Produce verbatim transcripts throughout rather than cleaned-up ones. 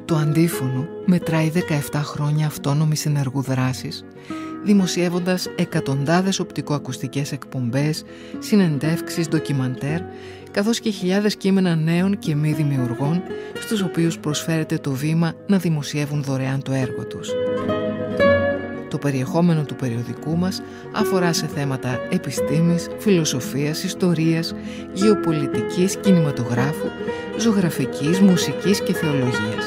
Το Αντίφωνο μετράει δεκαεπτά χρόνια αυτόνομης ενεργού δράσης, δημοσιεύοντας εκατοντάδες οπτικοακουστικές εκπομπές, συνεντεύξεις, ντοκιμαντέρ, καθώς και χιλιάδες κείμενα νέων και μη δημιουργών, στους οποίους προσφέρεται το βήμα να δημοσιεύουν δωρεάν το έργο τους. Το περιεχόμενο του περιοδικού μας αφορά σε θέματα επιστήμης, φιλοσοφίας, ιστορίας, γεωπολιτικής, κινηματογράφου, ζωγραφικής, μουσικής και θεολογίας.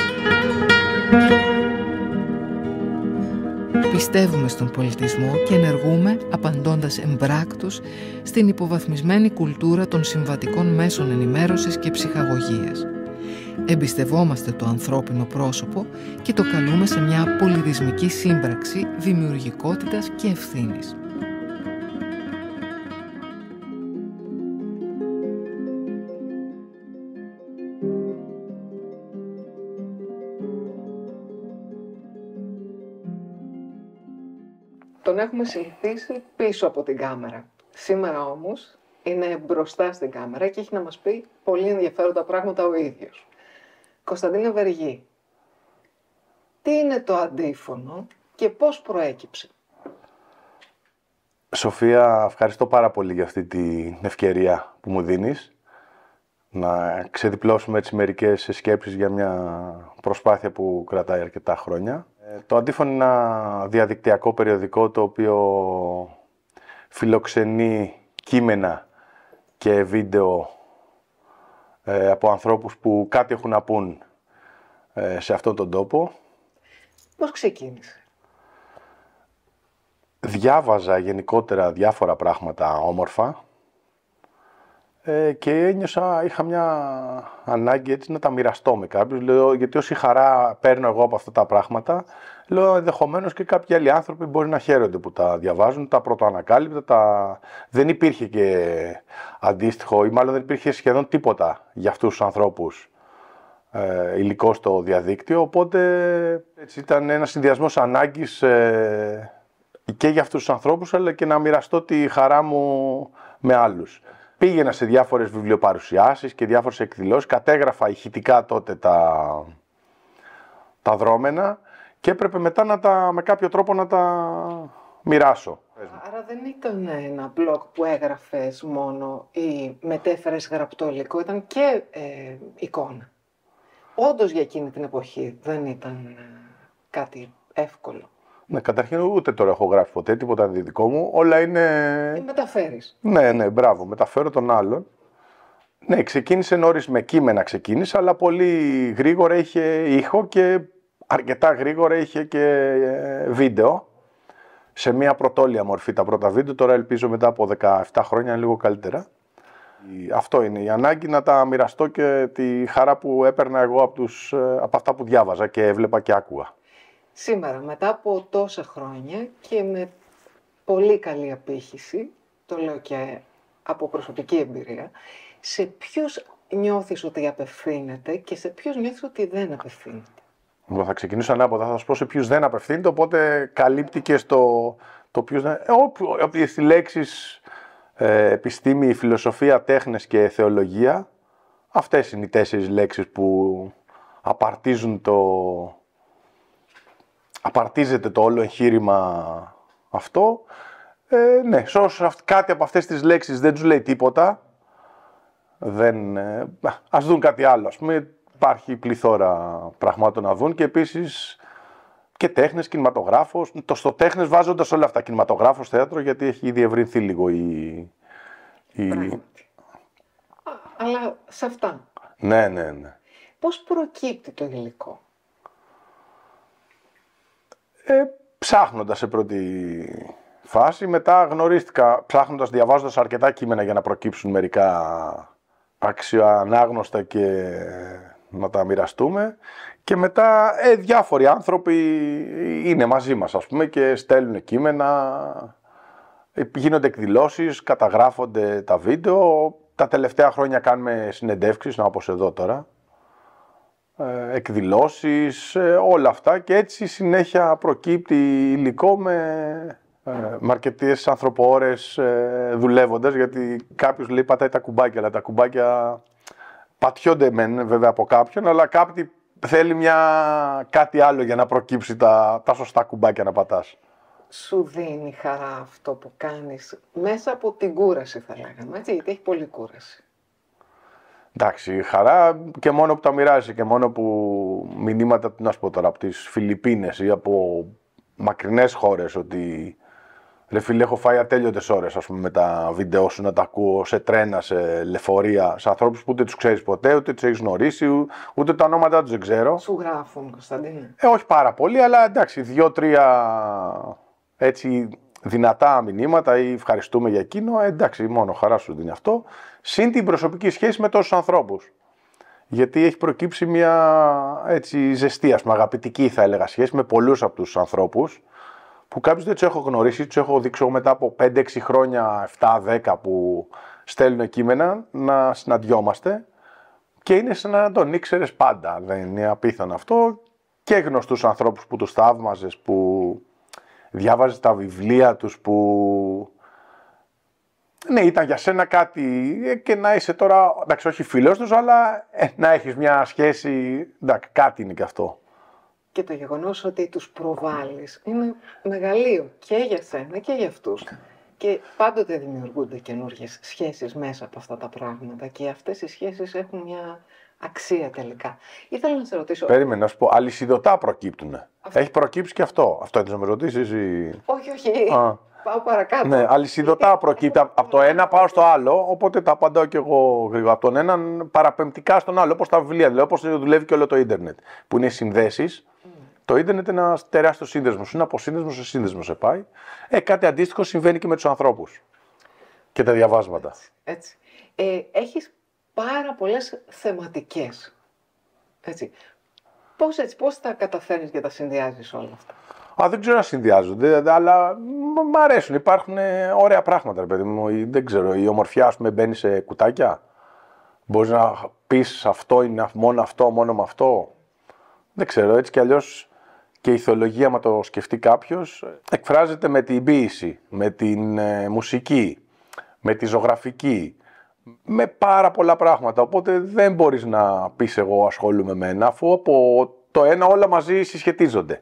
Πιστεύουμε στον πολιτισμό και ενεργούμε απαντώντας εμπράκτως στην υποβαθμισμένη κουλτούρα των συμβατικών μέσων ενημέρωσης και ψυχαγωγίας. Εμπιστευόμαστε το ανθρώπινο πρόσωπο και το καλούμε σε μια πολυδυσμική σύμπραξη δημιουργικότητας και ευθύνης. Τον έχουμε συνηθίσει πίσω από την κάμερα. Σήμερα όμως είναι μπροστά στην κάμερα και έχει να μας πει πολύ ενδιαφέροντα πράγματα ο ίδιος. Κωνσταντίνε Βεργή, τι είναι το Αντίφωνο και πώς προέκυψε? Σοφία, ευχαριστώ πάρα πολύ για αυτή την ευκαιρία που μου δίνεις να ξεδιπλώσουμε έτσι μερικές σκέψεις για μια προσπάθεια που κρατάει αρκετά χρόνια. Το Αντίφωνο είναι ένα διαδικτυακό περιοδικό το οποίο φιλοξενεί κείμενα και βίντεο ε, από ανθρώπους που κάτι έχουν να πούν ε, σε αυτόν τον τόπο. Πώς ξεκίνησε? Διάβαζα γενικότερα διάφορα πράγματα όμορφα ε, και ένιωσα, είχα μια ανάγκη έτσι να τα μοιραστώ με κάποιους. Λέω, γιατί όση χαρά παίρνω εγώ από αυτά τα πράγματα, λέω ενδεχομένως και κάποιοι άλλοι άνθρωποι μπορεί να χαίρονται που τα διαβάζουν, τα πρωτοανακάλυπτα, τα... δεν υπήρχε και αντίστοιχο ή μάλλον δεν υπήρχε σχεδόν τίποτα για αυτούς τους ανθρώπους ε, υλικό στο διαδίκτυο, οπότε έτσι, ήταν ένας συνδυασμός ανάγκης ε, και για αυτούς τους ανθρώπους, αλλά και να μοιραστώ τη χαρά μου με άλλους. Πήγαινα σε διάφορες βιβλιοπαρουσιάσεις και διάφορες εκδηλώσεις, κατέγραφα ηχητικά τότε τα, τα δρόμενα και έπρεπε μετά να τα, με κάποιο τρόπο να τα μοιράσω. Άρα δεν ήταν ένα blog που έγραφες μόνο ή μετέφερες γραπτό υλικό, ήταν και ε, εικόνα. Όντως για εκείνη την εποχή δεν ήταν ε, κάτι εύκολο. Ναι, καταρχήν ούτε τώρα έχω γράψει ποτέ τίποτα δικό μου, όλα είναι... Ή μεταφέρεις. Ναι, ναι, μπράβο, μεταφέρω τον άλλον. Ναι, ξεκίνησε νωρίς με κείμενα ξεκίνησε, αλλά πολύ γρήγορα είχε ήχο και αρκετά γρήγορα είχε και βίντεο. Σε μια πρωτόλια μορφή τα πρώτα βίντεο, τώρα ελπίζω μετά από δεκαεπτά χρόνια είναι λίγο καλύτερα. Αυτό είναι η ανάγκη να τα μοιραστώ και τη χαρά που έπαιρνα εγώ από, τους, από αυτά που διάβαζα και έβλεπα και άκουγα. Σήμερα, μετά από τόσα χρόνια και με πολύ καλή απήχηση, το λέω και από προσωπική εμπειρία, σε ποιους νιώθεις ότι απευθύνεται και σε ποιους νιώθεις ότι δεν απευθύνεται? Εγώ θα ξεκινήσω ανάποδα, θα σας πω σε ποιους δεν απευθύνεται, οπότε καλύπτει και στο το ποιους δεν... Όποιες οι λέξεις ε, επιστήμη, φιλοσοφία, τέχνες και θεολογία, αυτές είναι οι τέσσερις λέξεις που απαρτίζουν το... απαρτίζεται το όλο εγχείρημα αυτό. Ε, ναι, όσους κάτι από αυτές τις λέξεις δεν τους λέει τίποτα, δεν, ε, ας δουν κάτι άλλο, ας πούμε. Υπάρχει πληθώρα πραγμάτων να δουν και επίσης και τέχνες, κινηματογράφος. Το στο τέχνες βάζοντας όλα αυτά, κινηματογράφος, θέατρο, γιατί έχει διευρυνθεί λίγο η... η... Αλλά σε αυτά. Ναι, ναι, ναι. Πώς προκύπτει το υλικό? Ε, ψάχνοντας σε πρώτη φάση, μετά γνωρίστηκα, ψάχνοντας, διαβάζοντας αρκετά κείμενα για να προκύψουν μερικά αξιοανάγνωστα και να τα μοιραστούμε. Και μετά ε, διάφοροι άνθρωποι είναι μαζί μας, ας πούμε, και στέλνουν κείμενα, γίνονται εκδηλώσεις, καταγράφονται τα βίντεο. Τα τελευταία χρόνια κάνουμε συνεντεύξεις, να, όπως εδώ τώρα, ε, εκδηλώσεις, ε, όλα αυτά, και έτσι συνέχεια προκύπτει υλικό με... με αρκετές ανθρωποώρες ε, δουλεύοντας, γιατί κάποιος λέει πατάει τα κουμπάκια, αλλά τα κουμπάκια πατιόνται μεν βέβαια από κάποιον, αλλά κάποιοι θέλει μια... κάτι άλλο για να προκύψει τα, τα σωστά κουμπάκια να πατάς. Σου δίνει χαρά αυτό που κάνεις μέσα από την κούραση, θα λέγαμε, έτσι, γιατί έχει πολλή κούραση. Εντάξει, χαρά και μόνο που τα μοιράζει και μόνο που μηνύματα, τι να σου πω τώρα, από τις Φιλιππίνες ή από μακρινές χώρες ότι ρε φίλε, έχω φάει ατέλειωτες ώρες, ας πούμε, με τα βίντεο σου να τα ακούω σε τρένα, σε λεωφορεία, σε ανθρώπους που ούτε τους ξέρεις ποτέ, ούτε τους έχεις γνωρίσει, ούτε τα ονόματά τους δεν ξέρω. Σου γράφουν, Κωνσταντίνε? Ε, όχι πάρα πολύ, αλλά εντάξει, δύο-τρία έτσι δυνατά μηνύματα ή ευχαριστούμε για εκείνο, ε, εντάξει, μόνο χαρά σου δίνει αυτό. Συν την προσωπική σχέση με τόσους ανθρώπους. Γιατί έχει προκύψει μια έτσι ζεστή, ας πούμε, αγαπητική θα έλεγα σχέση με πολλούς από τους ανθρώπους που κάποιους δεν τους έχω γνωρίσει, τους έχω δείξει μετά από πέντε έξι χρόνια, επτά δέκα που στέλνουν κείμενα να συναντιόμαστε και είναι σαν να τον ήξερες πάντα. Δεν είναι απίθανο αυτό. Και γνωστούς ανθρώπους που τους θαύμαζες, που διάβαζες τα βιβλία τους, που ναι, ήταν για σένα κάτι και να είσαι τώρα, εντάξει, όχι φίλος τους, αλλά ε, να έχεις μια σχέση, εντάξει, κάτι είναι και αυτό. Και το γεγονός ότι τους προβάλλεις είναι μεγαλείο και για σένα και για αυτούς. Και πάντοτε δημιουργούνται καινούργιες σχέσεις μέσα από αυτά τα πράγματα και αυτές οι σχέσεις έχουν μια αξία τελικά. Ήθελα να σε ρωτήσω... Περίμενα να σου πω, αλυσιδωτά προκύπτουν. Αυτό... Έχει προκύψει και αυτό. Αυτό ήθελες να με ρωτήσεις ή... Όχι, όχι. Α. Πάω παρακάτω. Ναι, αλυσιδωτά προκύπτει. Από το ένα πάω στο άλλο, οπότε τα απαντάω κι εγώ γρήγορα. Από τον έναν παραπεμπτικά στον άλλο, όπως τα βιβλία, δηλαδή όπως δουλεύει και όλο το ίντερνετ. Που είναι οι συνδέσεις. Mm. Το ίντερνετ είναι ένα τεράστιο σύνδεσμο. Είναι από σύνδεσμο σε σύνδεσμο σε πάει. Ε, κάτι αντίστοιχο συμβαίνει και με τους ανθρώπους. Και τα διαβάσματα. Έτσι. έτσι. Ε, έχεις πάρα πολλές θεματικές. Έτσι. Πώς, έτσι, πώς τα καταφέρνεις και τα συνδυάζεις όλα αυτά? Α, δεν ξέρω να συνδυάζονται, αλλά μ' αρέσουν. Υπάρχουν ωραία πράγματα, ρε παιδί μου. Δεν ξέρω, η ομορφιά, ας πούμε, μπαίνει σε κουτάκια. Μπορείς να πεις αυτό είναι μόνο αυτό, μόνο με αυτό. Δεν ξέρω, έτσι κι αλλιώς και η θεολογία, άμα το σκεφτεί κάποιος, εκφράζεται με την ποίηση, με την ε, μουσική, με τη ζωγραφική, με πάρα πολλά πράγματα. Οπότε δεν μπορείς να πεις εγώ ασχολούμαι με ένα, αφού από το ένα όλα μαζί συσχετίζονται.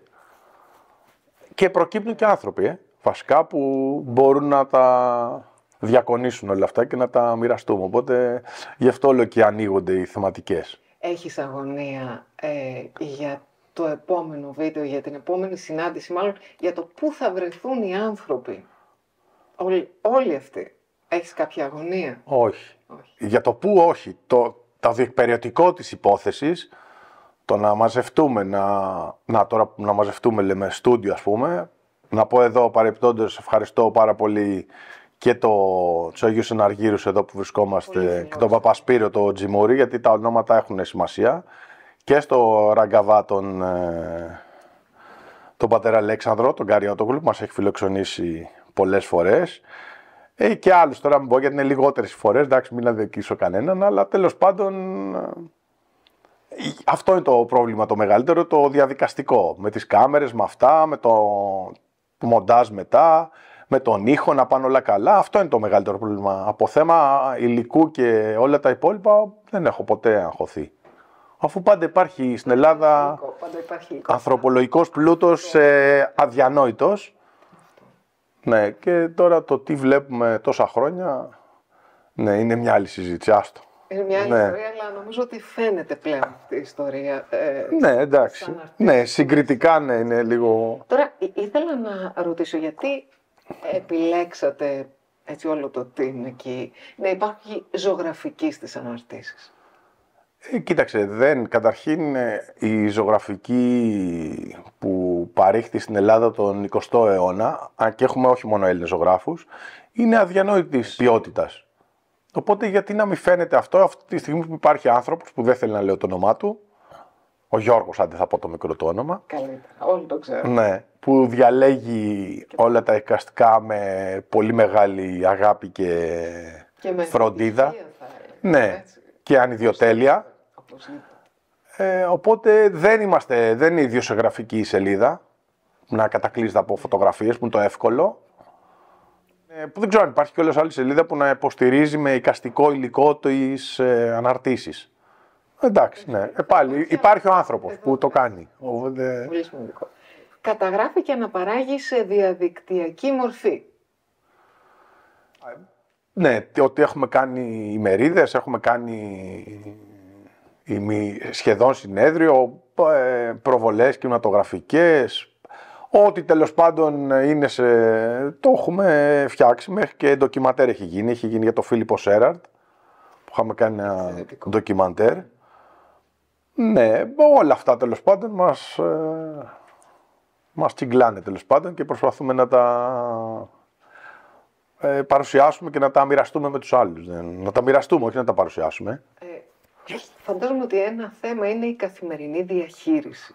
Και προκύπτουν και άνθρωποι, ε, βασικά, που μπορούν να τα διακονήσουν όλα αυτά και να τα μοιραστούμε. Οπότε γι' αυτό όλο και ανοίγονται οι θεματικές. Έχεις αγωνία ε, για το επόμενο βίντεο, για την επόμενη συνάντηση, μάλλον για το πού θα βρεθούν οι άνθρωποι, όλοι, όλοι αυτοί? Έχεις κάποια αγωνία? Όχι. όχι. Για το πού όχι. Το, το διεκπεριωτικό της υπόθεσης, το να μαζευτούμε, να, να, τώρα, να μαζευτούμε λέμε στούντιο, ας πούμε, να πω εδώ παρεπτόντως ευχαριστώ πάρα πολύ και το, τους Αγίους Εναργύρους εδώ που βρισκόμαστε και τον Παπασπύριο, το Τζιμούρι, γιατί τα ονόματα έχουν σημασία, και στο Ραγκαβά τον, ε, τον πατέρα Αλέξανδρο, τον Καριώτογλου, που μας έχει φιλοξενήσει πολλές φορές, ε, και άλλους τώρα μην πω γιατί είναι λιγότερες φορές, εντάξει μην αδικήσω κανέναν, αλλά τέλος πάντων αυτό είναι το πρόβλημα το μεγαλύτερο, το διαδικαστικό, με τις κάμερες, με αυτά, με το, το μοντάζ μετά, με τον ήχο να πάνε όλα καλά. Αυτό είναι το μεγαλύτερο πρόβλημα. Από θέμα υλικού και όλα τα υπόλοιπα δεν έχω ποτέ αγχωθεί. Αφού πάντα υπάρχει στην Ελλάδα πάντα υπάρχει ανθρωπολογικός πλούτος ε, αδιανόητος. Ναι, και τώρα το τι βλέπουμε τόσα χρόνια, ναι, είναι μια άλλη συζήτηση, άστο. Είναι μια άλλη ναι. ιστορία, αλλά νομίζω ότι φαίνεται πλέον αυτή η ιστορία. Ε, ναι, εντάξει. Ναι, συγκριτικά ναι, είναι λίγο... Τώρα, ήθελα να ρωτήσω, γιατί επιλέξατε έτσι όλο το team εκεί, να υπάρχει ζωγραφική στις αναρτήσεις? Ε, κοίταξε, δεν, καταρχήν η ζωγραφική που παρήχθη στην Ελλάδα τον εικοστό αιώνα, αν και έχουμε όχι μόνο Έλληνες ζωγράφους, είναι αδιανόητης ποιότητας. Οπότε γιατί να μην φαίνεται αυτό αυτή τη στιγμή που υπάρχει άνθρωπος που δεν θέλει να λέω το όνομά του, ο Γιώργος, αν δεν θα πω το μικρό του όνομα. Καλύτερα, όλοι το ξέρουν. Ναι, που διαλέγει και όλα τα εικαστικά με πολύ μεγάλη αγάπη και, και με φροντίδα. Ναι, έτσι. Και ανιδιοτέλεια. Ε, οπότε δεν είμαστε, δεν είναι ιδιοσιογραφική η σελίδα, να κατακλείζεται από φωτογραφίες που είναι το εύκολο. Ε, που δεν ξέρω αν υπάρχει κιόλας άλλη σελίδα που να υποστηρίζει με εικαστικό υλικό τις ε, αναρτήσεις. Εντάξει, ναι. Ε, πάλι υπάρχει ο άνθρωπος που το κάνει. Οπότε... Πολύ σημαντικό. Καταγράφει και αναπαράγει σε διαδικτυακή μορφή. Ναι, ότι έχουμε κάνει ημερίδες, έχουμε κάνει σχεδόν συνέδριο, προβολές κινηματογραφικές, ό,τι τέλος πάντων είναι σε... το έχουμε φτιάξει, μέχρι και ντοκιμαντέρ έχει γίνει, έχει γίνει για το Φίλιππο Σέραντ, που είχαμε κάνει ένα ντοκιμαντέρ. Ναι, όλα αυτά τέλος πάντων μας, ε, μας τσιγκλάνε τέλος πάντων και προσπαθούμε να τα ε, παρουσιάσουμε και να τα μοιραστούμε με τους άλλους. Να τα μοιραστούμε, όχι να τα παρουσιάσουμε. Ε, φαντάζομαι ότι ένα θέμα είναι η καθημερινή διαχείριση.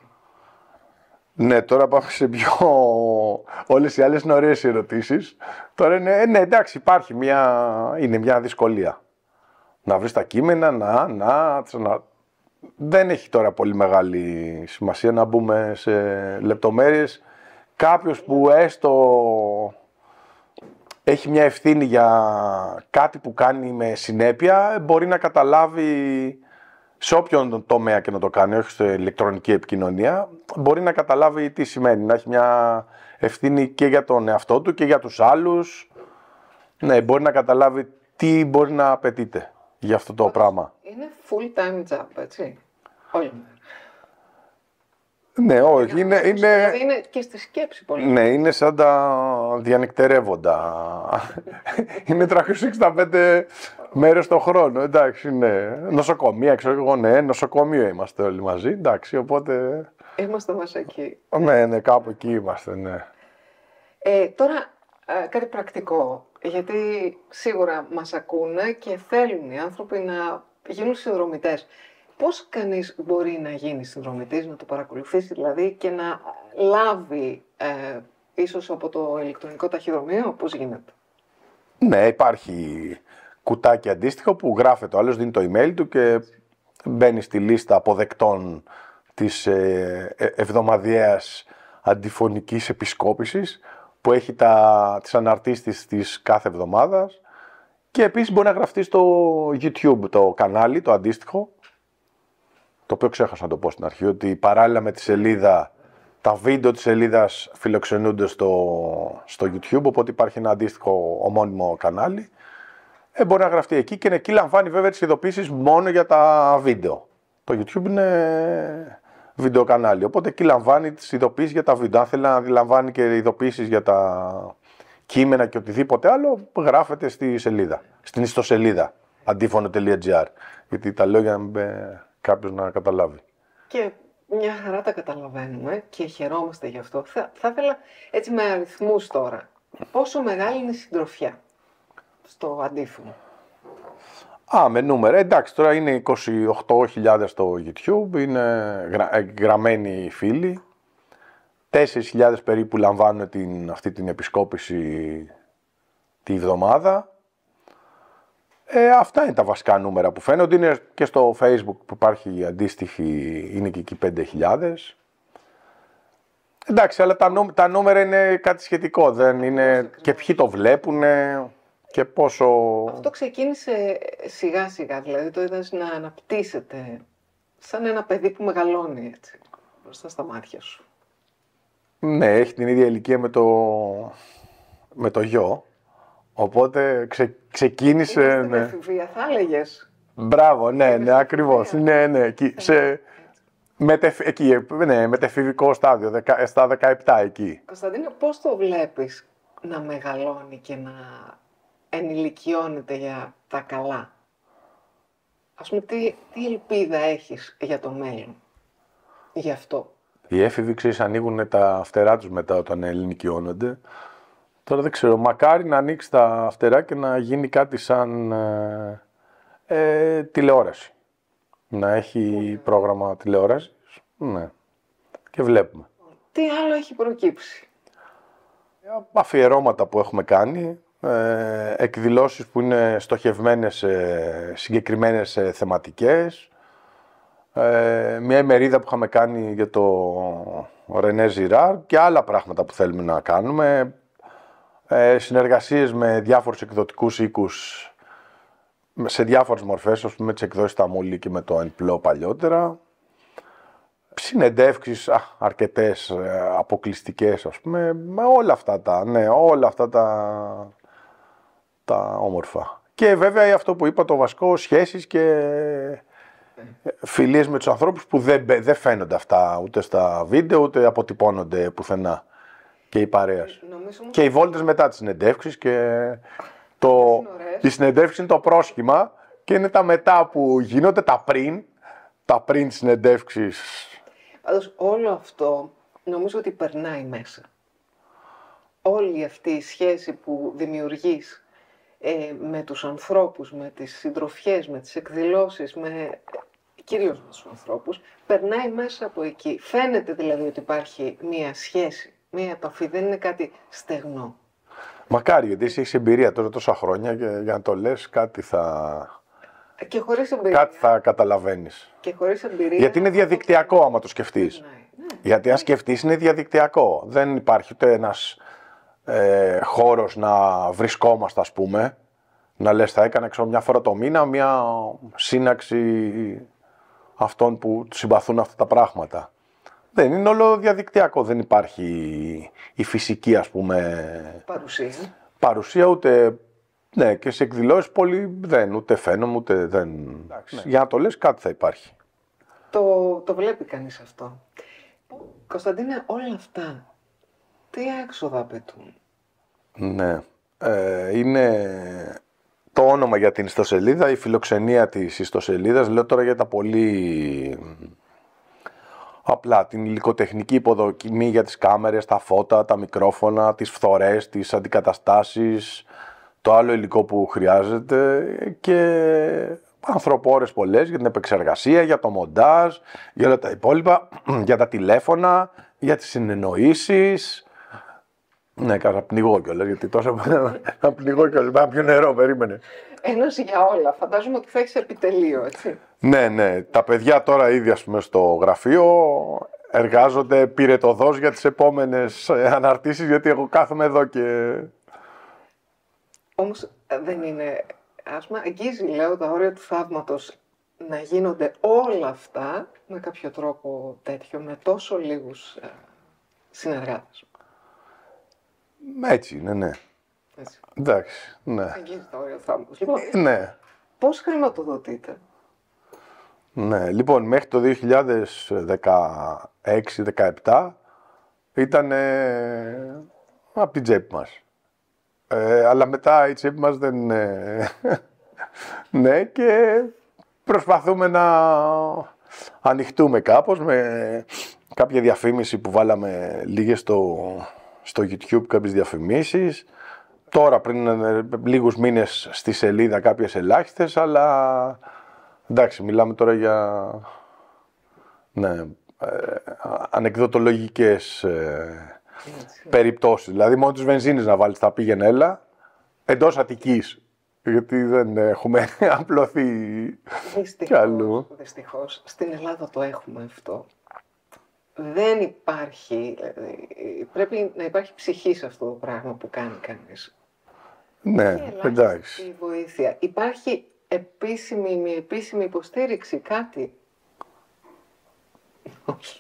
Ναι, τώρα πάμε σε πιο... Όλες οι άλλες είναι ωραίες ερωτήσεις. Τώρα είναι, ναι, εντάξει, υπάρχει μια... είναι μια δυσκολία. Να βρεις τα κείμενα, να, να, να... Δεν έχει τώρα πολύ μεγάλη σημασία να μπούμε σε λεπτομέρειες. Κάποιος που έστω έχει μια ευθύνη για κάτι που κάνει με συνέπεια, μπορεί να καταλάβει σε όποιον τομέα και να το κάνει, όχι στην ηλεκτρονική επικοινωνία, μπορεί να καταλάβει τι σημαίνει, να έχει μια ευθύνη και για τον εαυτό του και για τους άλλους. Ναι, μπορεί να καταλάβει τι μπορεί να απαιτείται για αυτό το πράγμα. Είναι full time job, έτσι. Όλη μέρα. Ναι, όχι, είναι, είναι... είναι και στη σκέψη πολύ. Ναι, είναι σαν τα διανυκτερεύοντα. Είναι τριακόσιες εξήντα πέντε μέρες το χρόνο, εντάξει, ναι. Νοσοκομεία, ξέρω εγώ, ναι, νοσοκομείο είμαστε όλοι μαζί, εντάξει, οπότε... Είμαστε μας εκεί. Ναι, ναι, κάπου εκεί είμαστε, ναι. Ε, τώρα, ε, κάτι πρακτικό, γιατί σίγουρα μας ακούνε και θέλουν οι άνθρωποι να γίνουν συνδρομητές. Πώς κανείς μπορεί να γίνει συνδρομητής, να το παρακολουθήσει δηλαδή και να λάβει ε, ίσως από το ηλεκτρονικό ταχυδρομείο, πώς γίνεται? Ναι, υπάρχει κουτάκι αντίστοιχο που γράφεται, ο άλλος δίνει το email του και μπαίνει στη λίστα αποδεκτών της ε, ε, εβδομαδιαίας αντιφωνικής επισκόπησης που έχει τα, τις αναρτήσεις της κάθε εβδομάδας και επίσης μπορεί να γραφτεί στο YouTube το κανάλι, το αντίστοιχο, το οποίο ξέχασα να το πω στην αρχή, ότι παράλληλα με τη σελίδα, τα βίντεο της σελίδας φιλοξενούνται στο, στο YouTube, οπότε υπάρχει ένα αντίστοιχο ομώνυμο κανάλι. Ε, μπορεί να γραφτεί εκεί και εκεί λαμβάνει βέβαια τις ειδοποίησεις μόνο για τα βίντεο. Το YouTube είναι βίντεο κανάλι, οπότε εκεί λαμβάνει τις ειδοποίησεις για τα βίντεο. Αν θέλει να λαμβάνει και ειδοποίησεις για τα κείμενα και οτιδήποτε άλλο, γράφεται στη σελίδα, στην ιστοσελίδα αντίφωνο τελεία τζι άρ, γιατί τα λέω για να κάποιος να καταλάβει. Και μια χαρά τα καταλαβαίνουμε και χαιρόμαστε γι' αυτό. Θα, θα ήθελα έτσι με αριθμούς τώρα. Πόσο μεγάλη είναι η συντροφιά στο αντίφωνο? Α, με νούμερα. Εντάξει, τώρα είναι είκοσι οκτώ χιλιάδες στο YouTube, είναι γραμμένοι οι φίλοι. τέσσερις χιλιάδες περίπου λαμβάνουν την, αυτή την επισκόπηση τη βδομάδα. Ε, αυτά είναι τα βασικά νούμερα που φαίνονται. Είναι και στο Facebook που υπάρχει αντίστοιχη, είναι και εκεί πέντε χιλιάδες. Εντάξει, αλλά τα, νου, τα νούμερα είναι κάτι σχετικό. Δεν είναι και ποιοι το βλέπουν και πόσο... Αυτό ξεκίνησε σιγά σιγά, δηλαδή το είδες να αναπτύσσεται σαν ένα παιδί που μεγαλώνει έτσι, μπροστά στα μάτια σου. Ναι, έχει την ίδια ηλικία με το, με το γιο. Οπότε ξε, ξεκίνησε... Είναι στην ναι. εφηβεία, θα έλεγες. Μπράβο, ναι, ναι, ακριβώς. Ναι, ναι, εκεί, σε, μετεφ, εκεί, ναι, μετεφηβικό στάδιο, δεκα, στα δεκαεπτά εκεί. Κωνσταντίνε, πώς το βλέπεις να μεγαλώνει και να ενηλικιώνεται για τα καλά? Ας πούμε, τι, τι ελπίδα έχεις για το μέλλον, γι' αυτό? Οι έφηβοι, ξέρεις, ανοίγουν τα φτερά τους μετά όταν ενηλικιώνονται. Τώρα δεν ξέρω, μακάρι να ανοίξει τα φτερά και να γίνει κάτι σαν ε, ε, τηλεόραση. Να έχει mm. πρόγραμμα τηλεόρασης, ναι, και βλέπουμε. Τι άλλο έχει προκύψει? Αφιερώματα που έχουμε κάνει, ε, εκδηλώσεις που είναι στοχευμένες σε συγκεκριμένες ε, θεματικές, ε, μια ημερίδα που είχαμε κάνει για το Ρενέ Ζιράρ και άλλα πράγματα που θέλουμε να κάνουμε. Ε, συνεργασίες με διάφορους εκδοτικούς οίκους σε διάφορες μορφές, ας πούμε, τις εκδόσεις Ταμούλη και με το Ενπλό παλιότερα. Συνεντεύξεις α, αρκετές ε, αποκλειστικές, ας πούμε, με όλα αυτά τα, ναι, όλα αυτά τα, τα όμορφα. Και βέβαια αυτό που είπα, το βασικό, σχέσεις και φιλίες με τους ανθρώπους που δεν, δεν φαίνονται αυτά ούτε στα βίντεο, ούτε αποτυπώνονται πουθενά. Και η παρέα. Νομίζω... Και οι βόλτες μετά τις συνεντεύξεις και το... η συνεντεύξη είναι το πρόσχημα και είναι τα μετά που γίνονται, τα πριν, τα πριν συνεντεύξεις. Πάντως όλο αυτό νομίζω ότι περνάει μέσα. Όλη αυτή η σχέση που δημιουργείς ε, με τους ανθρώπους, με τις συντροφιές, με τις εκδηλώσεις, με... κυρίως με τους ανθρώπους, περνάει μέσα από εκεί. Φαίνεται δηλαδή ότι υπάρχει μία σχέση, μία επαφή, δεν είναι κάτι στεγνό. Μακάρι, γιατί εσύ έχεις εμπειρία τώρα τόσα χρόνια και για να το λες κάτι θα... Και χωρίς εμπειρία. Κάτι θα καταλαβαίνεις. Και χωρίς εμπειρία. Γιατί είναι διαδικτυακό άμα το σκεφτείς. Ναι, ναι. Γιατί αν σκεφτείς είναι διαδικτυακό. Δεν υπάρχει ούτε ένας ε, χώρος να βρισκόμαστε, ας πούμε. Να λες θα έκανα ξέρω, μια φορά το μήνα μια σύναξη αυτών που συμπαθούν αυτά τα πράγματα. Δεν είναι όλο διαδικτυακό. Δεν υπάρχει η φυσική, ας πούμε, παρουσία. Παρουσία ούτε... Ναι, και σε εκδηλώσεις πολύ δεν, ούτε φαίνομαι, ούτε δεν... Ναι. Για να το λες κάτι θα υπάρχει. Το, το βλέπει κανείς αυτό. Κωνσταντίνε, όλα αυτά, τι έξοδα απαιτούν? Ναι, ε, είναι το όνομα για την ιστοσελίδα, η φιλοξενία της ιστοσελίδας. Λέω τώρα για τα πολύ απλά, την υλικοτεχνική υποδομή για τις κάμερες, τα φώτα, τα μικρόφωνα, τις φθορές, τις αντικαταστάσεις, το άλλο υλικό που χρειάζεται και ανθρωπόρες πολλές για την επεξεργασία, για το μοντάζ, για τα υπόλοιπα, για τα τηλέφωνα, για τις συνεννοήσεις. Ναι, κάνα πνιγώ κιόλας, γιατί τόσο να πνιγώ κιόλας, να πιω νερό, περίμενε. Ένωση για όλα, φαντάζομαι ότι θα έχεις επιτελείο, έτσι. Ναι, ναι, τα παιδιά τώρα ήδη ας πούμε στο γραφείο εργάζονται πυρετοδός για τις επόμενες αναρτήσεις, γιατί εγώ κάθομαι εδώ και... Όμως δεν είναι, ας πούμε, αγγίζει λέω τα όρια του θαύματος να γίνονται όλα αυτά με κάποιο τρόπο τέτοιο, με τόσο λίγους ε, συνεργάτες. Έτσι είναι, ναι. Έτσι. Εντάξει, ναι. Αγγίζει τα όρια του θαύματος. Λοιπόν, ναι. πώς χρηματοδοτείτε? Ναι, λοιπόν, μέχρι το δύο χιλιάδες δεκαέξι δεκαεπτά ήταν ε, από την τσέπη μας. Ε, αλλά μετά η τσέπη μας δεν... Ε, ναι, και προσπαθούμε να ανοιχτούμε κάπως με κάποια διαφήμιση που βάλαμε λίγες στο, στο YouTube, κάποιες διαφημίσεις. Τώρα πριν ε, λίγους μήνες στη σελίδα κάποιες ελάχιστες, αλλά εντάξει, μιλάμε τώρα για ναι, ε, ανεκδοτολογικές ε, περιπτώσεις. Δηλαδή μόνο τις βενζίνες να βάλεις τα πήγαινε έλα εντός Αττικής. Γιατί δεν έχουμε απλωθεί κι αλλού. Δυστυχώς, στην Ελλάδα το έχουμε αυτό. Δεν υπάρχει, πρέπει να υπάρχει ψυχή σε αυτό το πράγμα που κάνει κανείς. Ναι, εντάξει. Η βοήθεια. Υπάρχει επίσημη, μη επίσημη υποστήριξη, κάτι? Όχι.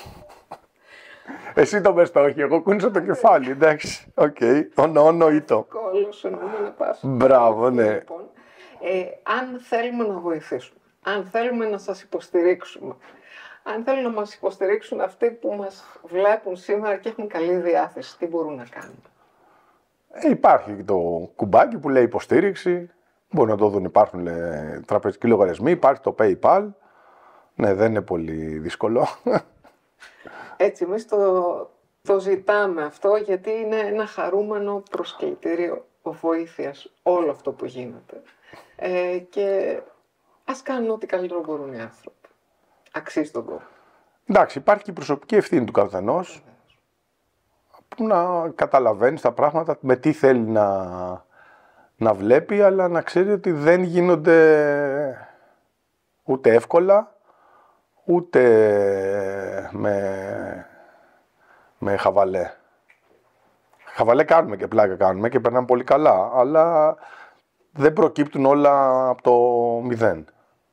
Εσύ το πες το όχι, εγώ κούνησα το κεφάλι, εντάξει. Οκ, όνο ή το. Κόλλωσε να μην πάσω. Μπράβο, ναι. Λοιπόν, ε, αν θέλουμε να βοηθήσουμε, αν θέλουμε να σας υποστηρίξουμε, αν θέλουν να μας υποστηρίξουν αυτοί που μας βλέπουν σήμερα και έχουν καλή διάθεση, τι μπορούν να κάνουν? Ε, υπάρχει το κουμπάκι που λέει υποστήριξη, μπορεί να το δουν, υπάρχουν λέει, τραπεζικοί λογαριασμοί, υπάρχει το PayPal. Ναι, δεν είναι πολύ δύσκολο. Έτσι, εμείς το, το ζητάμε αυτό, γιατί είναι ένα χαρούμενο προσκλητήριο βοήθειας όλο αυτό που γίνεται. Ε, και ας κάνουν ό,τι καλύτερο μπορούν οι άνθρωποι. Αξίζει τον κόπο. Εντάξει, υπάρχει και η προσωπική ευθύνη του καθενός, που να καταλαβαίνει τα πράγματα, με τι θέλει να, να βλέπει, αλλά να ξέρει ότι δεν γίνονται ούτε εύκολα, ούτε με, με χαβαλέ. Χαβαλέ κάνουμε και πλάκα κάνουμε και περνάμε πολύ καλά, αλλά δεν προκύπτουν όλα από το μηδέν.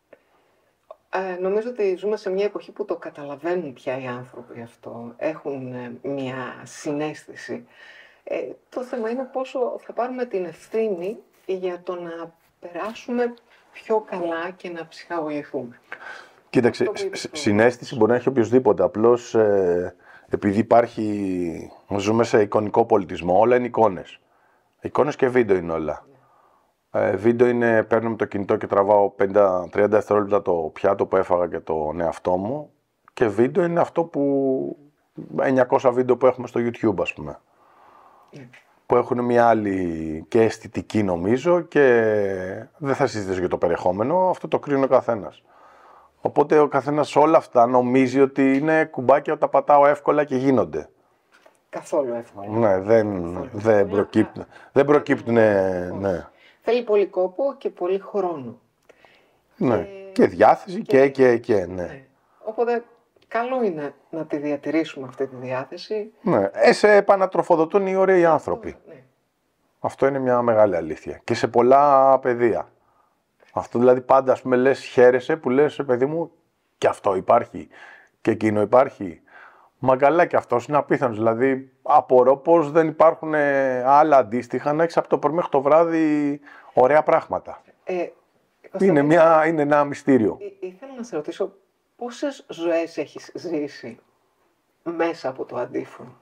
Ε, νομίζω ότι ζούμε σε μια εποχή που το καταλαβαίνουν πια οι άνθρωποι αυτό. Έχουν ε, μια συναίσθηση. Ε, το θέμα είναι πόσο θα πάρουμε την ευθύνη για το να περάσουμε πιο καλά και να ψυχαγωγηθούμε. Κοίταξε, συναίσθηση μπορεί να έχει οποιοδήποτε. Απλώς ε, επειδή υπάρχει, ζούμε σε εικονικό πολιτισμό, όλα είναι εικόνες. Εικόνες και βίντεο είναι όλα. Ε, βίντεο είναι, παίρνω με το κινητό και τραβάω πενήντα τριάντα δευτερόλεπτα το πιάτο που έφαγα και τον εαυτό μου. Και βίντεο είναι αυτό που, εννιακόσια βίντεο που έχουμε στο YouTube, ας πούμε. Yeah. Που έχουν μια άλλη και αισθητική, νομίζω, και δεν θα συζητήσω για το περιεχόμενο, αυτό το κρίνει ο καθένας. Οπότε ο καθένας όλα αυτά νομίζει ότι είναι κουμπάκια, τα πατάω εύκολα και γίνονται. Καθόλου εύκολα. Ναι, δεν, δεν προκύπτουν. Δεν προκύπτουν, ναι. Θέλει πολύ κόπο και πολύ χρόνο. Ναι, και, και διάθεση και, και, και, και ναι. ναι. Οπότε καλό είναι να τη διατηρήσουμε αυτή τη διάθεση. Ναι, ε, σε επανατροφοδοτούν οι ωραίοι άνθρωποι. Ναι. Αυτό είναι μια μεγάλη αλήθεια. Και σε πολλά πεδία. Αυτό δηλαδή πάντα, ας πούμε, λες, χαίρεσαι που λες, παιδί μου, και αυτό υπάρχει και εκείνο υπάρχει. Μα καλά, και αυτός είναι απίθανος. Δηλαδή, απορώ πως δεν υπάρχουν άλλα αντίστοιχα να έχεις από το πρωί μέχρι το βράδυ ωραία πράγματα. Ε, είναι, μια, είναι ένα μυστήριο. Ή, ήθελα να σε ρωτήσω, πόσες ζωές έχεις ζήσει μέσα από το αντίφωνο?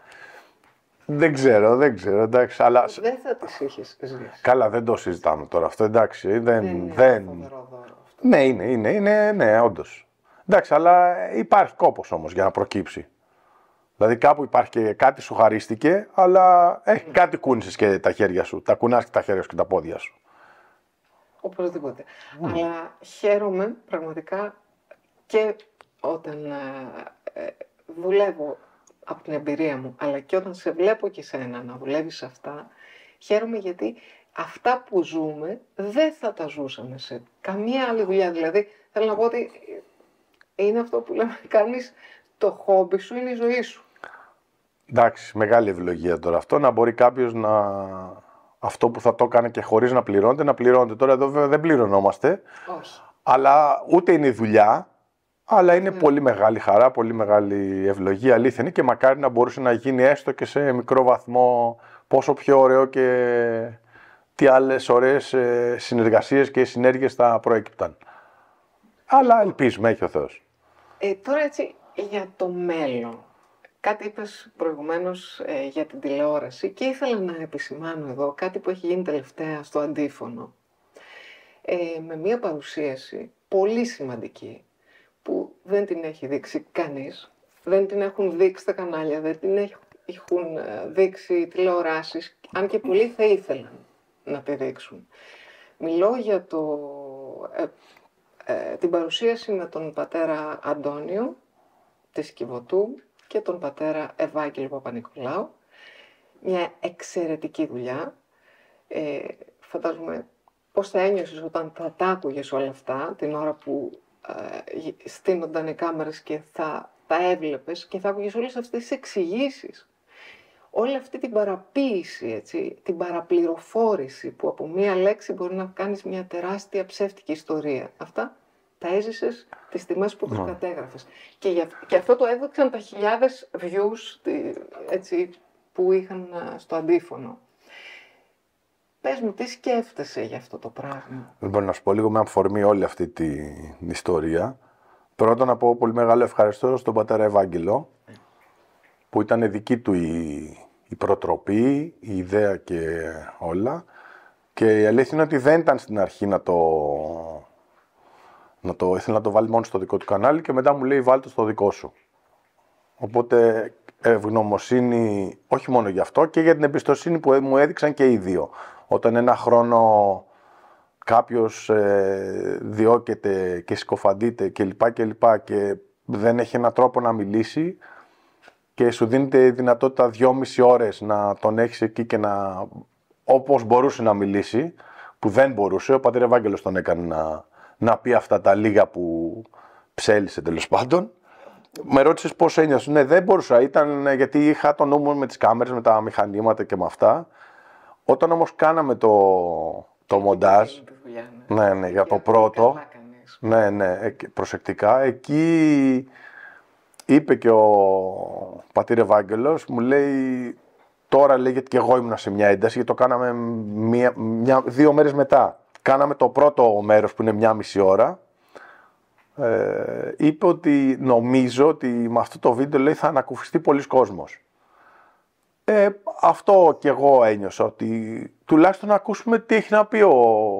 Δεν ξέρω, δεν ξέρω, εντάξει, αλλά... Δεν θα τις είχες ζήσει. Καλά, δεν το συζητάμε τώρα αυτό, εντάξει, δεν... Δεν είναι δεν... φοβερό δώρο αυτό. Ναι, είναι, είναι, είναι, ναι, όντως. Εντάξει, αλλά υπάρχει κόπος όμως για να προκύψει. Δηλαδή κάπου υπάρχει και κάτι σου χαρίστηκε, αλλά ε, mm. κάτι κούνησες και τα χέρια σου, τα κουνάς και τα χέρια σου και τα πόδια σου. Οπωσδήποτε. Mm. Αλλά χαίρομαι πραγματικά και όταν ε, ε, δουλεύω από την εμπειρία μου, αλλά και όταν σε βλέπω και σένα να δουλεύεις αυτά, χαίρομαι γιατί αυτά που ζούμε δεν θα τα ζούσαμε σε καμία άλλη δουλειά. Δηλαδή, θέλω να πω ότι είναι αυτό που λέμε, κάνεις το χόμπι σου, είναι η ζωή σου. Εντάξει, μεγάλη ευλογία τώρα αυτό, να μπορεί κάποιος να... αυτό που θα το έκανε και χωρίς να πληρώνεται, να πληρώνεται. Τώρα εδώ βέβαια δεν πληρωνόμαστε, όχι. Αλλά ούτε είναι η δουλειά, αλλά είναι mm. πολύ μεγάλη χαρά, πολύ μεγάλη ευλογία, αλήθεια, και μακάρι να μπορούσε να γίνει έστω και σε μικρό βαθμό, πόσο πιο ωραίο και τι άλλες ωραίες συνεργασίες και συνέργειες θα προέκυπταν. Αλλά ελπίζουμε, έχει ο Θεός. Ε, τώρα έτσι, για το μέλλον. Κάτι είπες προηγουμένως ε, για την τηλεόραση και ήθελα να επισημάνω εδώ κάτι που έχει γίνει τελευταία στο Αντίφωνο. Ε, με μια παρουσίαση πολύ σημαντική που δεν την έχει δείξει κανείς, δεν την έχουν δείξει τα κανάλια, δεν την έχουν δείξει τηλεοράσεις, αν και πολλοί θα ήθελαν να τη δείξουν. Μιλώ για το, ε, ε, την παρουσίαση με τον πατέρα Αντώνιο της Κιβωτού και τον πατέρα Ευάγγελο Παπα-Νικολάου. Μια εξαιρετική δουλειά. Ε, φαντάζομαι πώς θα ένιωσες όταν θα τα άκουγες όλα αυτά, την ώρα που ε, στείνονταν οι κάμερες και θα τα έβλεπες και θα άκουγες όλες αυτές τις εξηγήσεις. Όλη αυτή την παραποίηση, έτσι, την παραπληροφόρηση που από μία λέξη μπορεί να κάνεις μια τεράστια ψεύτικη ιστορία. Αυτά τα έζησες τις τιμές που τους mm. κατέγραφες. Και, για, και αυτό το έδειξαν τα χιλιάδες views, έτσι, που είχαν στο Αντίφωνο. Πες μου, τι σκέφτεσαι για αυτό το πράγμα? Λοιπόν, να σου πω λίγο με αφορμή όλη αυτή την ιστορία. Πρώτον, να πω πολύ μεγάλο ευχαριστώ στον πατέρα Ευάγγελο, που ήταν δική του η, η προτροπή, η ιδέα και όλα. Και η αλήθεια είναι ότι δεν ήταν στην αρχή να το... να το ήθελε να το βάλει μόνο στο δικό του κανάλι και μετά μου λέει βάλτε το στο δικό σου. Οπότε ευγνωμοσύνη όχι μόνο γι' αυτό και για την εμπιστοσύνη που μου έδειξαν και οι δύο. Όταν ένα χρόνο κάποιος ε, διώκεται και συκοφαντείται κλπ. Και, και, και δεν έχει έναν τρόπο να μιλήσει και σου δίνεται η δυνατότητα δυόμιση ώρες να τον έχεις εκεί και να, όπως μπορούσε να μιλήσει, που δεν μπορούσε, ο πατήρ Ευάγγελος τον έκανε να, να πει αυτά τα λίγα που ψέλισε τέλος πάντων. Με ρώτησες πώς ένιωσα. Ναι, δεν μπορούσα, ήταν γιατί είχα το νου μου με τις κάμερες, με τα μηχανήματα και με αυτά. Όταν όμως κάναμε το, το μοντάζ. Δουλειά, ναι. ναι, ναι, για το πρώτο. Ναι, ναι, προσεκτικά. Εκεί είπε και ο πατήρ Ευάγγελος, μου λέει, τώρα λέγεται και εγώ ήμουνα σε μια ένταση, γιατί το κάναμε μια, μια, δύο μέρες μετά. Κάναμε το πρώτο μέρος που είναι μια μισή ώρα. Ε, είπε ότι νομίζω ότι με αυτό το βίντεο, λέει, θα ανακουφιστεί πολλοί κόσμος. Ε, αυτό και εγώ ένιωσα, ότι τουλάχιστον να ακούσουμε τι έχει να πει ο,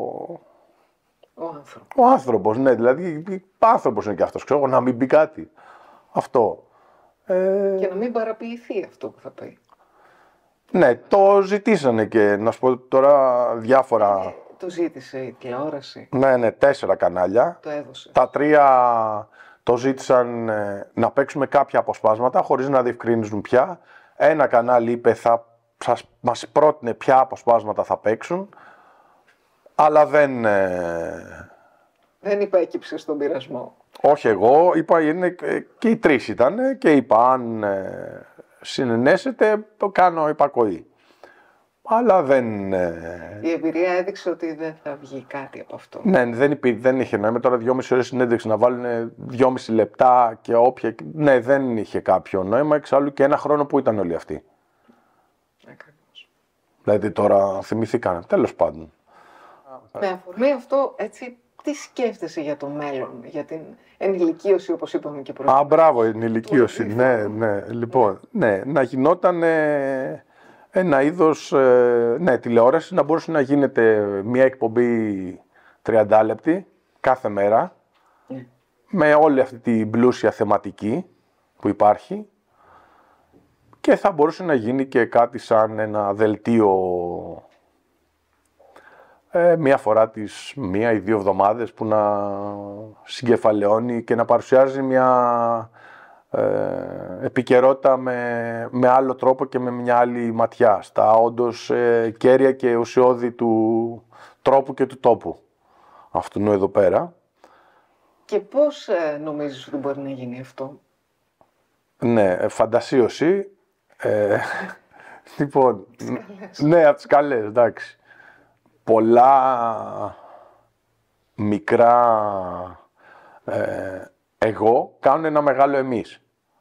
ο άνθρωπος. Ο άνθρωπος, ναι, δηλαδή άνθρωπος είναι και αυτός, ξέρω, να μην πει κάτι. Αυτό. Ε... Και να μην παραποιηθεί αυτό που θα πει. Ναι, το ζητήσανε και να σου πω τώρα διάφορα... Ε, το ζήτησε η τηλεόραση. Ναι, ναι, τέσσερα κανάλια. Το έδωσε. Τα τρία το ζήτησαν ε, να παίξουμε κάποια αποσπάσματα χωρίς να διευκρινίζουν πια. Ένα κανάλι είπε θα σας, μας πρότεινε ποια αποσπάσματα θα παίξουν, αλλά δεν... Ε... Δεν υπέκυψε στον πειρασμό. Όχι εγώ, είπα, είναι, και οι τρεις ήταν και είπα αν ε, συνενέσετε το κάνω υπακοή. Αλλά δεν... Ε... Η εμπειρία έδειξε ότι δεν θα βγει κάτι από αυτό. Ναι, δεν, υπή, δεν είχε νόημα τώρα δυόμιση ώρες συνέντευξη να βάλουν δυόμιση λεπτά και όποια... Ναι, δεν είχε κάποιο νόημα, εξάλλου και ένα χρόνο που ήταν όλοι αυτοί. Ακριβώς. Δηλαδή τώρα θυμηθήκανε, τέλος πάντων. Με αφορμή αυτό, έτσι, τι σκέφτεσαι για το μέλλον, για την ενηλικίωση, όπως είπαμε και πρώτα. Α, μπράβο, ενηλικίωση, ναι, ναι. Λοιπόν, ναι, να γινόταν ε, ένα είδος, ε, ναι, τηλεόραση, να μπορούσε να γίνεται μια εκπομπή τριάντα λεπτή κάθε μέρα, Mm. με όλη αυτή την πλούσια θεματική που υπάρχει, και θα μπορούσε να γίνει και κάτι σαν ένα δελτίο ε, μία φορά τις μία ή δύο εβδομάδες που να συγκεφαλαιώνει και να παρουσιάζει μια ε, επικαιρότητα με, με άλλο τρόπο και με μια άλλη ματιά στα όντως ε, κέρια και ουσιώδη του τρόπου και του τόπου αυτού εδώ πέρα. Και πώς ε, νομίζεις ότι μπορεί να γίνει αυτό? Ναι, φαντασίωση. Ε, λοιπόν, ναι, από τις καλές, εντάξει. Πολλά μικρά ε, εγώ κάνουν ένα μεγάλο εμείς.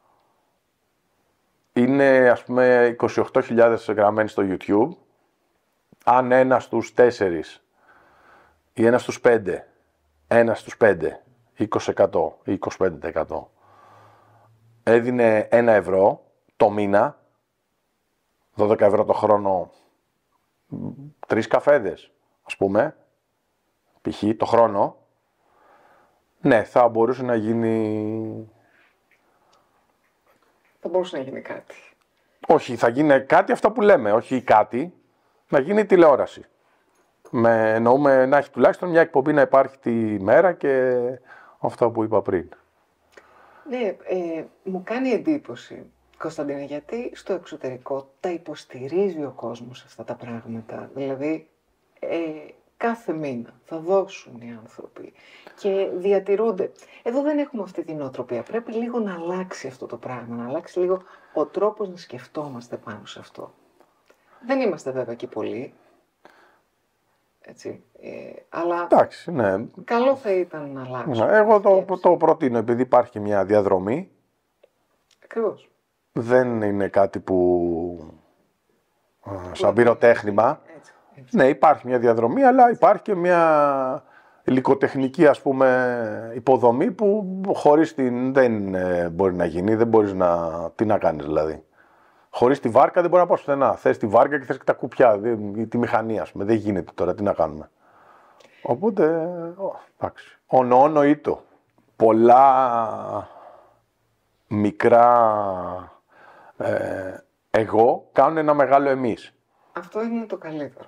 Είναι, ας πούμε, είκοσι οκτώ χιλιάδες γραμμένοι στο YouTube. Αν ένα στους τέσσερις ή ένα στους πέντε, ένα στους πέντε, είκοσι τοις εκατό ή είκοσι πέντε τοις εκατό έδινε ένα ευρώ το μήνα, δώδεκα ευρώ το χρόνο, τρεις καφέδες, ας πούμε, π.χ. το χρόνο, ναι, θα μπορούσε να γίνει... Θα μπορούσε να γίνει κάτι. Όχι, θα γίνει κάτι αυτό που λέμε, όχι κάτι, να γίνει τηλεόραση. Με, εννοούμε να έχει τουλάχιστον μια εκπομπή να υπάρχει τη μέρα και αυτό που είπα πριν. Ναι, ε, μου κάνει εντύπωση, Κωνσταντίνε, γιατί στο εξωτερικό τα υποστηρίζει ο κόσμος αυτά τα πράγματα. Δηλαδή, ε, κάθε μήνα θα δώσουν οι άνθρωποι και διατηρούνται. Εδώ δεν έχουμε αυτή την νοοτροπία. Πρέπει λίγο να αλλάξει αυτό το πράγμα, να αλλάξει λίγο ο τρόπος να σκεφτόμαστε πάνω σε αυτό. Δεν είμαστε βέβαια και πολλοί, έτσι, ε, αλλά εντάξει, ναι. καλό θα ήταν να αλλάξουν. Ναι, εγώ το, το προτείνω, επειδή υπάρχει μια διαδρομή. Ακριβώς. Δεν είναι κάτι που σαν πυροτέχνημα. Έτσι, έτσι. Ναι, υπάρχει μια διαδρομή, αλλά υπάρχει και μια υλικοτεχνική, ας πούμε, υποδομή που χωρίς την δεν ε, μπορεί να γίνει, δεν μπορείς να... Τι να κάνεις δηλαδή. Χωρίς τη βάρκα δεν μπορεί να πας πουθενά. Θες τη βάρκα και θες και τα κουπιά, ή τη μηχανή, ας πούμε. Δεν γίνεται τώρα, τι να κάνουμε. Οπότε, ο, εντάξει. Όνο ήτο. Πολλά μικρά ε, εγώ κάνουν ένα μεγάλο εμείς. Αυτό είναι το καλύτερο.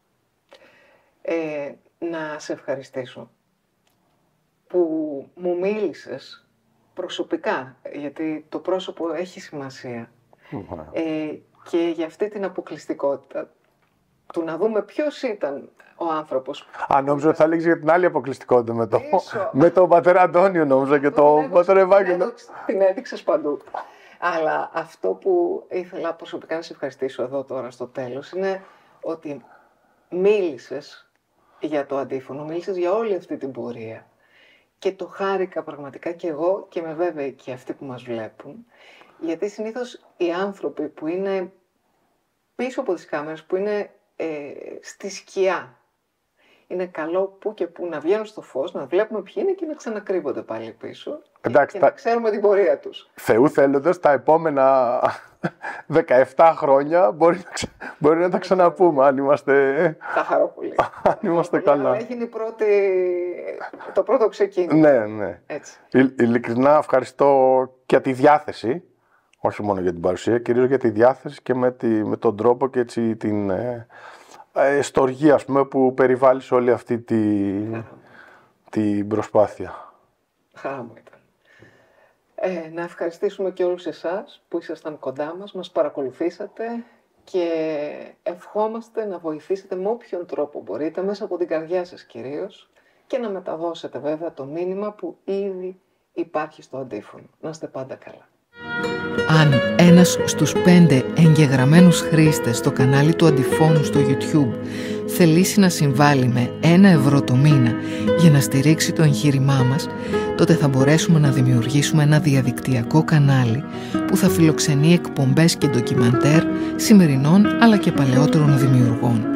Ε, να σε ευχαριστήσω που μου μίλησες προσωπικά, γιατί το πρόσωπο έχει σημασία. Ε, και για αυτή την αποκλειστικότητα του να δούμε ποιος ήταν ο άνθρωπος. Α, νόμιζα ότι θα έλεγες για την άλλη αποκλειστικότητα με, το, με τον πατέρα Αντώνιο, νόμιζα, και τον πατέρα Ευάγγελο. Την έδειξες παντού. Αλλά αυτό που ήθελα προσωπικά να σε ευχαριστήσω εδώ τώρα στο τέλος είναι ότι μίλησες για το αντίφωνο, μίλησες για όλη αυτή την πορεία. Και το χάρηκα πραγματικά και εγώ και με βέβαιη και αυτοί που μας βλέπουν. Γιατί συνήθως οι άνθρωποι που είναι πίσω από τις κάμερες, που είναι ε, στη σκιά, είναι καλό που και που να βγαίνουν στο φως, να βλέπουμε ποιοι είναι και να ξανακρύβονται πάλι πίσω. Εντάξει, και τα... να ξέρουμε την πορεία τους. Θεού θέλοντας, τα επόμενα δεκαεπτά χρόνια μπορεί να, ξε... μπορεί να τα ξαναπούμε, αν είμαστε... Τα χαρώ πολύ. αν είμαστε καλά. Αλλά έγινε η πρώτη... το πρώτο ξεκίνημα. Ναι, ναι. Έτσι. Ε, ειλικρινά ευχαριστώ για τη διάθεση, όχι μόνο για την παρουσία, κυρίως για τη διάθεση και με, τη... με τον τρόπο και έτσι την... Ε, στοργή, ας πούμε, που περιβάλλει σε όλη αυτή τη... την προσπάθεια. Χαρά μου ήταν. Ε, να ευχαριστήσουμε και όλους εσάς που ήσασταν κοντά μας, μας παρακολουθήσατε και ευχόμαστε να βοηθήσετε με όποιον τρόπο μπορείτε, μέσα από την καρδιά σας κυρίως, και να μεταδώσετε βέβαια το μήνυμα που ήδη υπάρχει στο αντίφωνο. Να είστε πάντα καλά. Αν ένας στους πέντε εγγεγραμμένους χρήστες στο κανάλι του Αντιφώνου στο YouTube θελήσει να συμβάλλει με ένα ευρώ το μήνα για να στηρίξει το εγχείρημά μας, τότε θα μπορέσουμε να δημιουργήσουμε ένα διαδικτυακό κανάλι που θα φιλοξενεί εκπομπές και ντοκιμαντέρ σημερινών αλλά και παλαιότερων δημιουργών.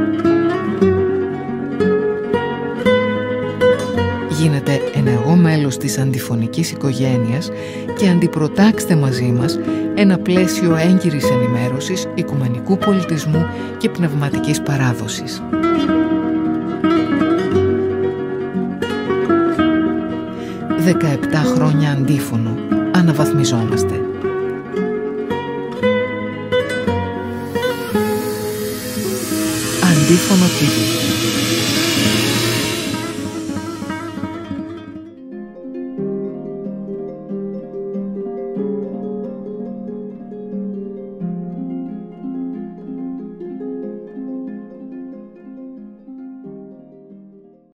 Γίνετε ενεργό μέλος της αντιφωνικής οικογένειας και αντιπροτάξτε μαζί μας ένα πλαίσιο έγκυρης ενημέρωσης, οικουμενικού πολιτισμού και πνευματικής παράδοσης. δεκαεπτά χρόνια αντίφωνο. Αναβαθμιζόμαστε. Αντίφωνο τι βι.